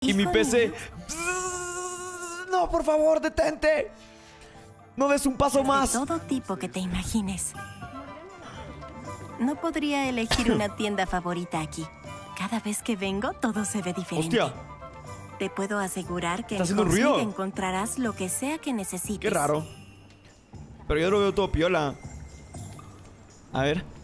Y mi Hijo PC... mío. No, por favor, detente. No des un paso De más. todo tipo que te imagines. No podría elegir una tienda favorita aquí. Cada vez que vengo, todo se ve diferente. Hostia, Te puedo asegurar que ¿Está en haciendo Hogsmeade ruido? encontrarás lo que sea que necesites. qué raro. Pero yo lo veo todo piola. A ver.